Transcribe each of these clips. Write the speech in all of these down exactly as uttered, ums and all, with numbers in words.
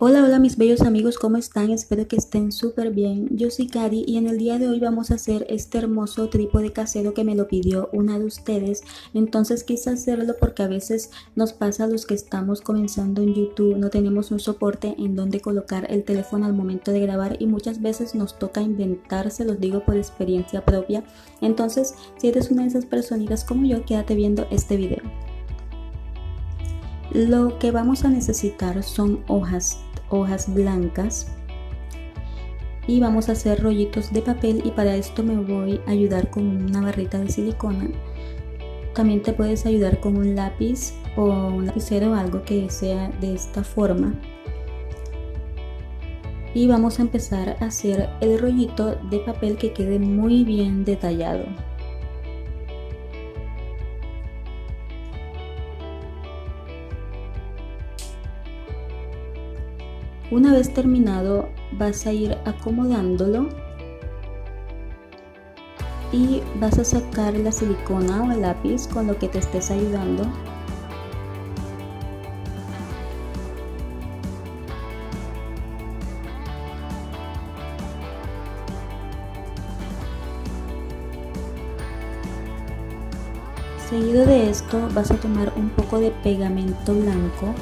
Hola, hola mis bellos amigos, ¿cómo están? Espero que estén súper bien. Yo soy Cari y en el día de hoy vamos a hacer este hermoso trípode casero que me lo pidió una de ustedes. Entonces quise hacerlo porque a veces nos pasa a los que estamos comenzando en YouTube, no tenemos un soporte en donde colocar el teléfono al momento de grabar y muchas veces nos toca inventarse, los digo por experiencia propia. Entonces, si eres una de esas personitas como yo, quédate viendo este video. Lo que vamos a necesitar son hojas, hojas blancas y vamos a hacer rollitos de papel y para esto me voy a ayudar con una barrita de silicona. También te puedes ayudar con un lápiz o un lapicero, algo que sea de esta forma. Y vamos a empezar a hacer el rollito de papel que quede muy bien detallado. Una vez terminado vas a ir acomodándolo y vas a sacar la silicona o el lápiz con lo que te estés ayudando. Seguido de esto vas a tomar un poco de pegamento blanco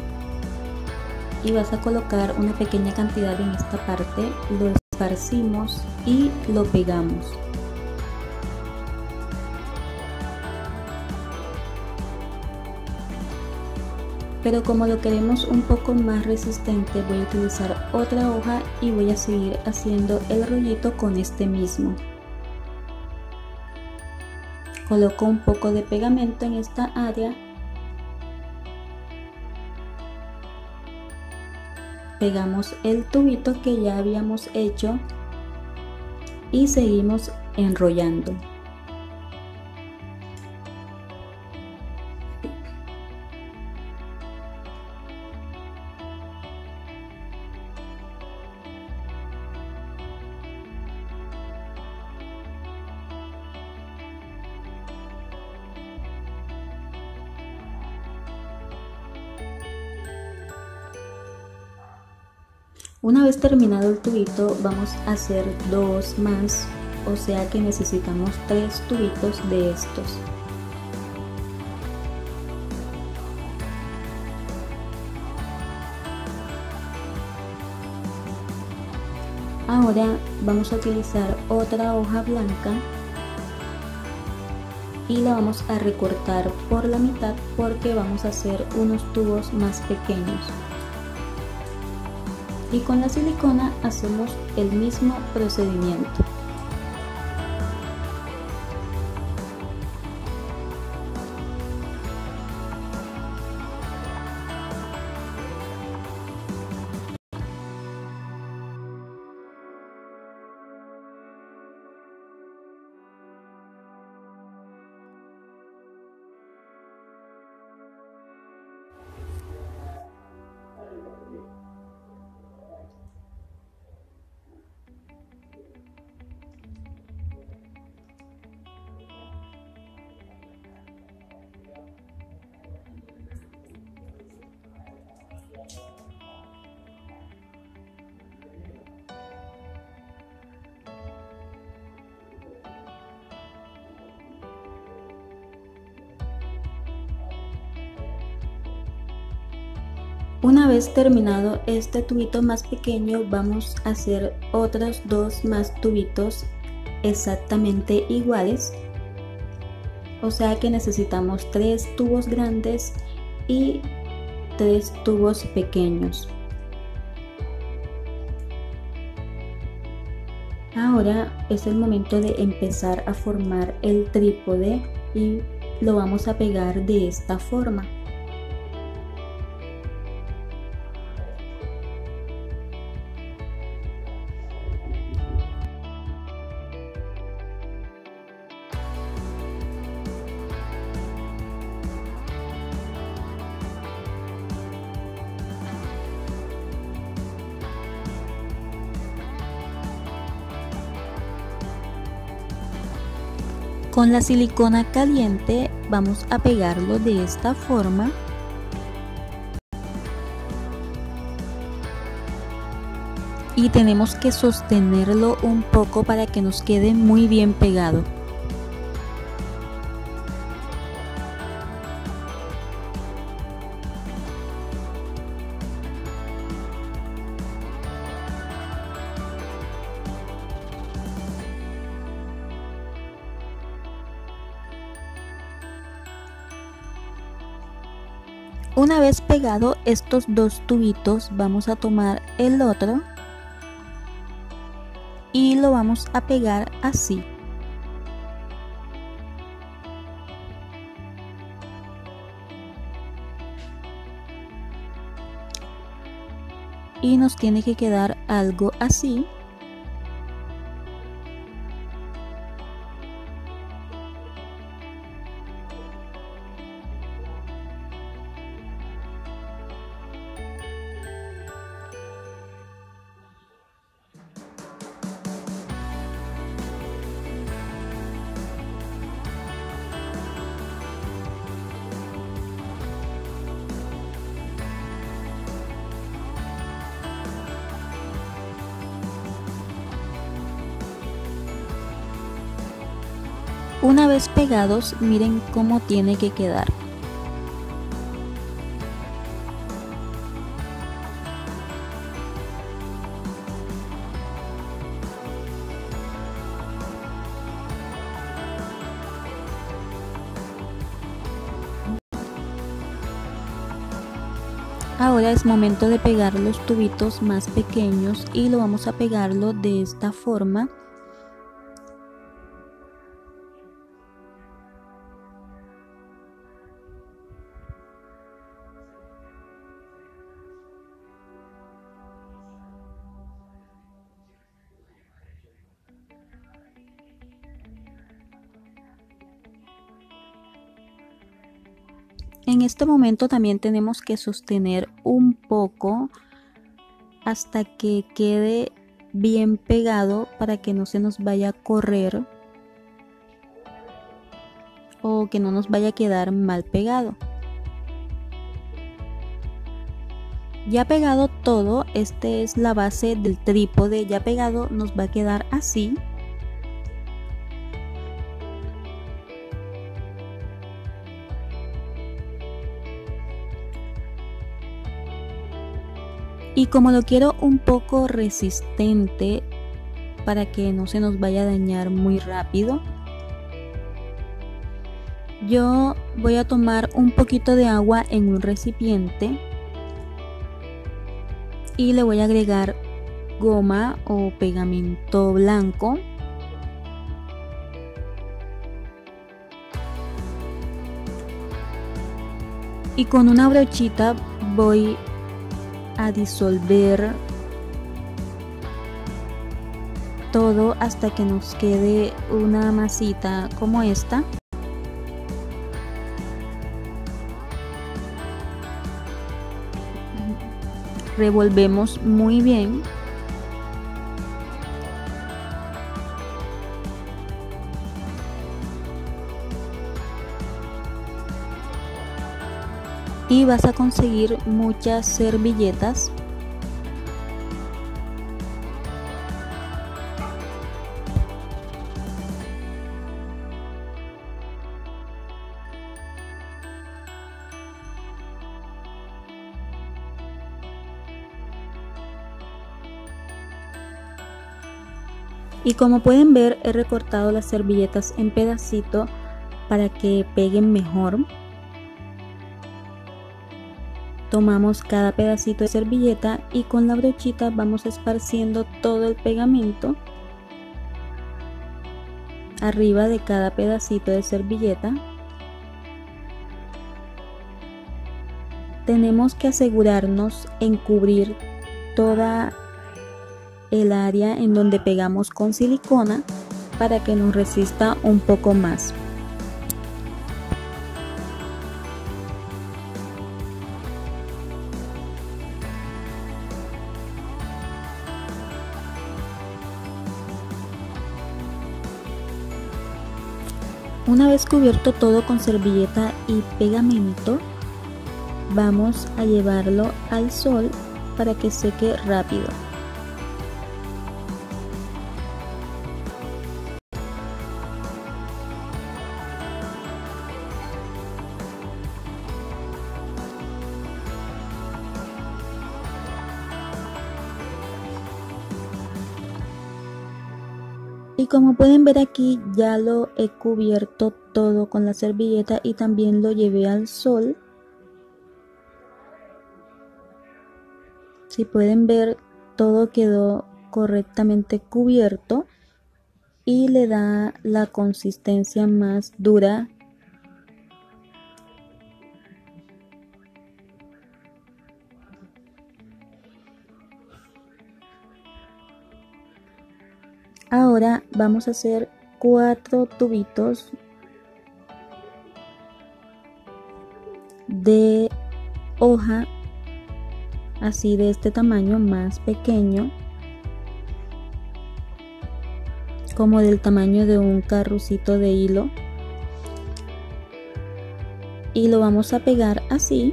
y vas a colocar una pequeña cantidad en esta parte, lo esparcimos y lo pegamos. Pero como lo queremos un poco más resistente, voy a utilizar otra hoja y voy a seguir haciendo el rollito con este mismo. Coloco un poco de pegamento en esta área. Pegamos el tubito que ya habíamos hecho y seguimos enrollando. Una vez terminado el tubito vamos a hacer dos más, o sea que necesitamos tres tubitos de estos. Ahora vamos a utilizar otra hoja blanca y la vamos a recortar por la mitad porque vamos a hacer unos tubos más pequeños. Y con la silicona hacemos el mismo procedimiento. Una vez terminado este tubito más pequeño vamos a hacer otros dos más tubitos exactamente iguales, o sea que necesitamos tres tubos grandes y tres tubos pequeños. Ahora es el momento de empezar a formar el trípode y lo vamos a pegar de esta forma. Con la silicona caliente vamos a pegarlo de esta forma y tenemos que sostenerlo un poco para que nos quede muy bien pegado. Una vez pegado estos dos tubitos, vamos a tomar el otro y lo vamos a pegar así. Y nos tiene que quedar algo así. Una vez pegados, miren cómo tiene que quedar. Ahora es momento de pegar los tubitos más pequeños y lo vamos a pegarlo de esta forma. En este momento también tenemos que sostener un poco hasta que quede bien pegado para que no se nos vaya a correr o que no nos vaya a quedar mal pegado. Ya pegado todo, esta es la base del trípode, ya pegado nos va a quedar así. Y como lo quiero un poco resistente para que no se nos vaya a dañar muy rápido, yo voy a tomar un poquito de agua en un recipiente y le voy a agregar goma o pegamento blanco. Y con una brochita voy a disolver todo hasta que nos quede una masita como esta. Revolvemos muy bien. Y vas a conseguir muchas servilletas. Y como pueden ver, he recortado las servilletas en pedacitos para que peguen mejor. Tomamos cada pedacito de servilleta y con la brochita vamos esparciendo todo el pegamento arriba de cada pedacito de servilleta. Tenemos que asegurarnos en cubrir toda el área en donde pegamos con silicona para que nos resista un poco más. Una vez cubierto todo con servilleta y pegamento, vamos a llevarlo al sol para que seque rápido. Y como pueden ver aquí, ya lo he cubierto todo con la servilleta y también lo llevé al sol. Si pueden ver, todo quedó correctamente cubierto y le da la consistencia más dura. Ahora vamos a hacer cuatro tubitos de hoja, así de este tamaño, más pequeño, como del tamaño de un carrucito de hilo, y lo vamos a pegar así.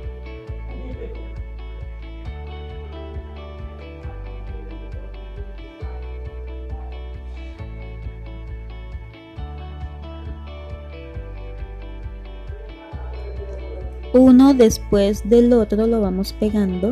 Uno después del otro lo vamos pegando.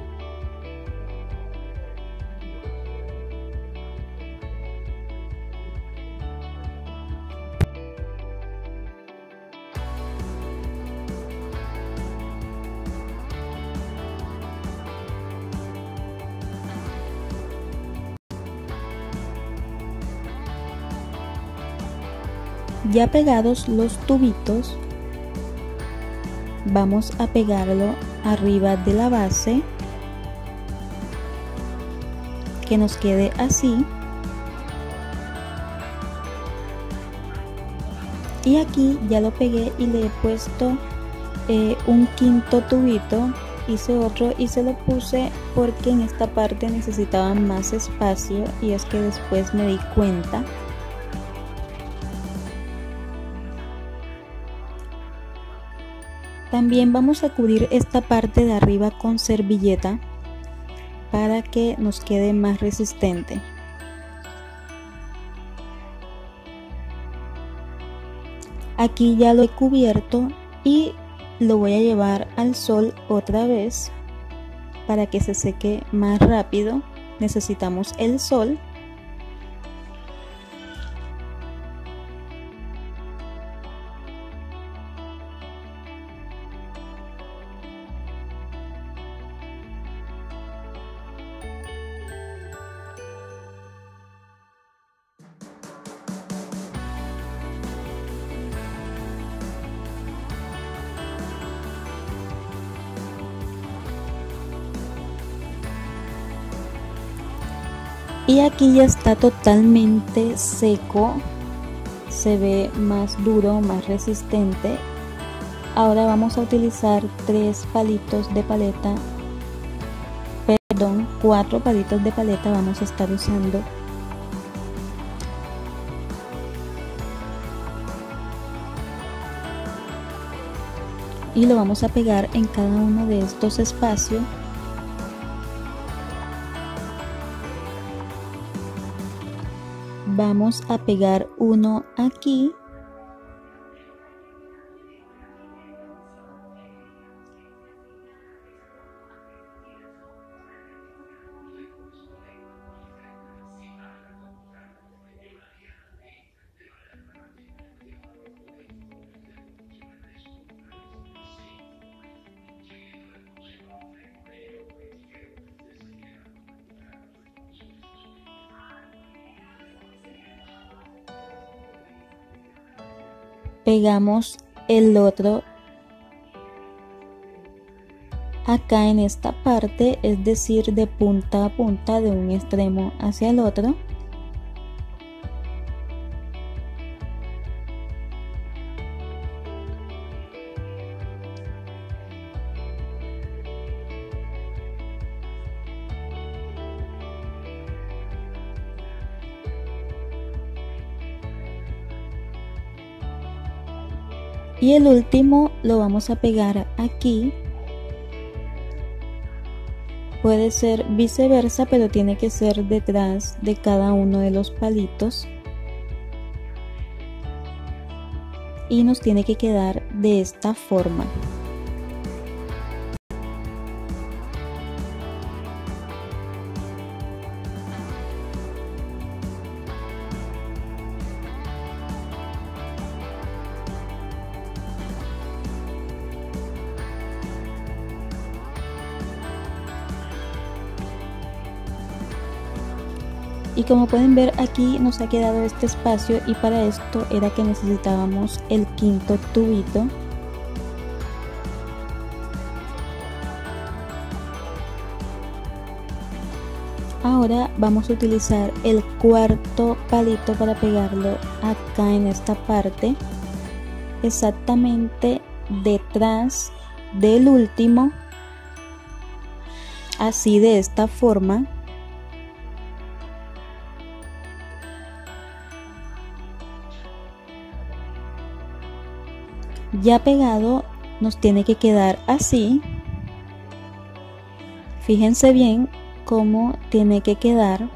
Ya pegados los tubitos, vamos a pegarlo arriba de la base, que nos quede así. Y aquí ya lo pegué y le he puesto eh, un quinto tubito. Hice otro y se lo puse porque en esta parte necesitaba más espacio, y es que después me di cuenta. También vamos a cubrir esta parte de arriba con servilleta para que nos quede más resistente. Aquí ya lo he cubierto y lo voy a llevar al sol otra vez para que se seque más rápido. Necesitamos el sol. Y aquí ya está totalmente seco, se ve más duro, más resistente. Ahora vamos a utilizar tres palitos de paleta, perdón, cuatro palitos de paleta vamos a estar usando. Y lo vamos a pegar en cada uno de estos espacios. Vamos a pegar uno aquí. Pegamos el otro acá en esta parte, es decir, de punta a punta, de un extremo hacia el otro. Y el último lo vamos a pegar aquí. Puede ser viceversa, pero tiene que ser detrás de cada uno de los palitos. Y nos tiene que quedar de esta forma. Y como pueden ver, aquí nos ha quedado este espacio, y para esto era que necesitábamos el quinto tubito. Ahora vamos a utilizar el cuarto palito para pegarlo acá en esta parte, exactamente detrás del último, así, de esta forma. Ya pegado nos tiene que quedar así. Fíjense bien cómo tiene que quedar.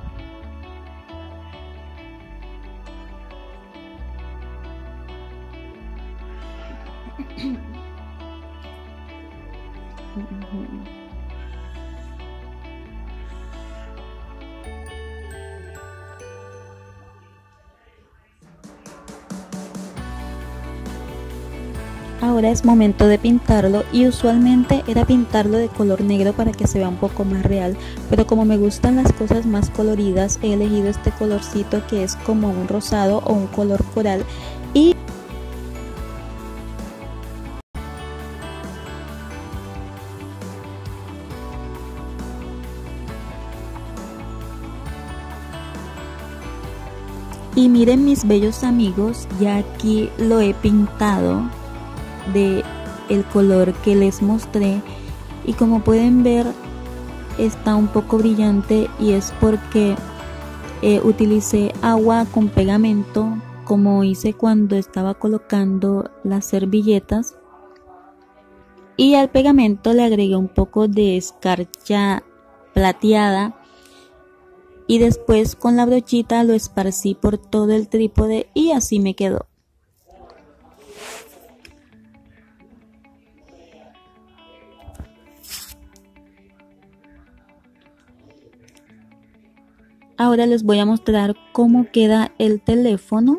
Ahora es momento de pintarlo, y usualmente era pintarlo de color negro para que se vea un poco más real, pero como me gustan las cosas más coloridas, he elegido este colorcito que es como un rosado o un color coral. Y Y miren, mis bellos amigos, ya aquí lo he pintado de el color que les mostré, y como pueden ver está un poco brillante, y es porque eh, utilicé agua con pegamento, como hice cuando estaba colocando las servilletas, y al pegamento le agregué un poco de escarcha plateada, y después con la brochita lo esparcí por todo el trípode, y así me quedó. Ahora les voy a mostrar cómo queda el teléfono.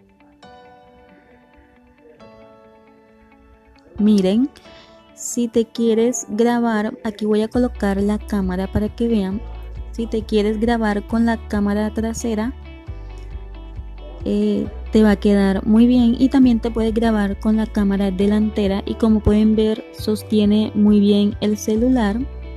Miren, si te quieres grabar, aquí voy a colocar la cámara para que vean. Si te quieres grabar con la cámara trasera, eh, te va a quedar muy bien, y también te puedes grabar con la cámara delantera, y como pueden ver sostiene muy bien el celular.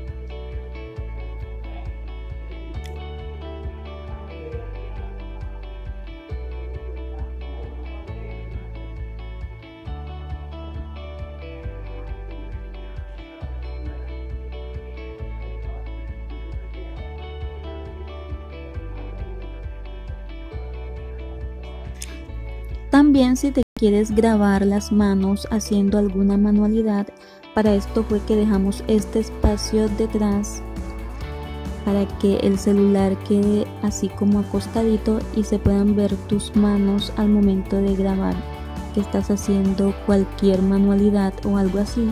También si te quieres grabar las manos haciendo alguna manualidad, para esto fue que dejamos este espacio detrás para que el celular quede así como acostadito y se puedan ver tus manos al momento de grabar que estás haciendo cualquier manualidad o algo así.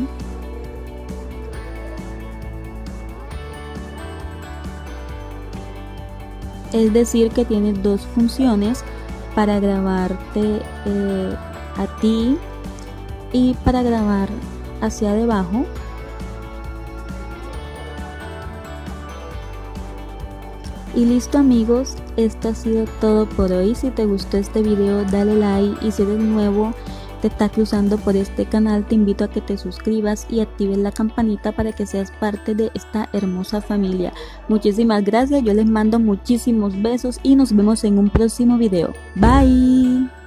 Es decir, que tienes dos funciones: para grabarte eh, a ti y para grabar hacia debajo. Y listo, amigos, esto ha sido todo por hoy. Si te gustó este video, dale like, y si eres nuevo, te está cruzando por este canal, te invito a que te suscribas y actives la campanita para que seas parte de esta hermosa familia. Muchísimas gracias, yo les mando muchísimos besos y nos vemos en un próximo video. Bye.